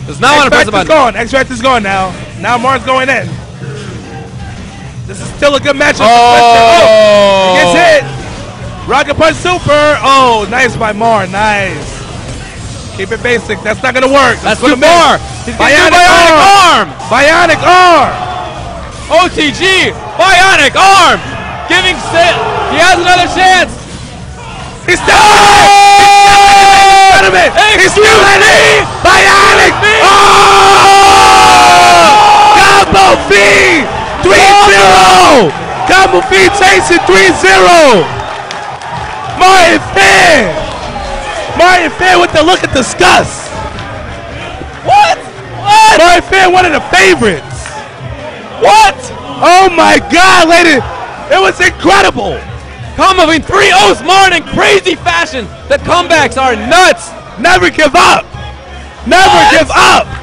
Does not want to press the button. X-Factor is gone now. Now Martin's going in. This is still a good matchup. Oh! He gets hit. Rocket Punch Super. Oh, nice by Mar. Nice. Keep it basic. That's not going to work. That's too far. He's going to do Bionic Arm. Bionic Arm. OTG. Bionic Arm. Giving he has another chance. He's still in it. He's still in it. Bionic Arm. Combo V. 3-0. Combo V takes it 3-0. Martin Finn. Martin Finn with the look of disgust. What? What? Martin Finn, one of the favorites. What? Oh my God, lady. It was incredible. Combo in 3-0s, Martin, in crazy fashion. The comebacks are nuts. Never give up. Never give up.